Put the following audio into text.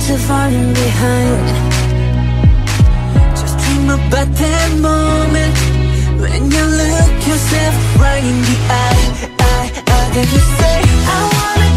yourself falling behind. Just dream about that moment when you look yourself right in the eye. Then you say, I wanna